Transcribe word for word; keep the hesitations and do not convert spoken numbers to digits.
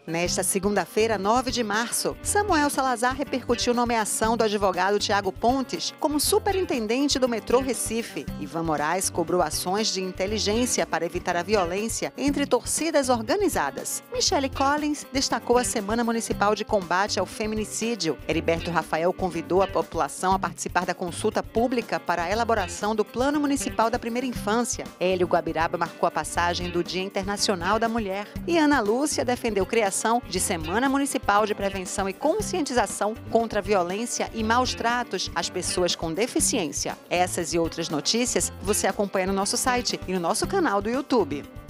Nesta segunda-feira, nove de março, Samuel Salazar repercutiu nomeação do advogado Tiago Pontes como superintendente do metrô Recife. Ivan Moraes cobrou ações de inteligência para evitar a violência entre torcidas organizadas. Michele Collins destacou a Semana Municipal de Combate ao Feminicídio. Heriberto Rafael convidou a população a participar da consulta pública para a elaboração do Plano Municipal da Primeira Infância. Hélio Guabiraba marcou a passagem do Dia Internacional da Mulher. E Ana Lúcia defendeu criação de Semana Municipal de Prevenção e Conscientização contra a Violência e Maus Tratos às Pessoas com Deficiência. Essas e outras notícias você acompanha no nosso site e no nosso canal do YouTube.